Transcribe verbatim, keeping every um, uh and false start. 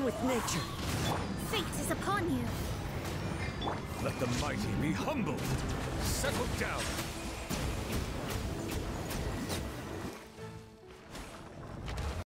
one with nature. Fate is upon you. Let the mighty be humbled. Settle down.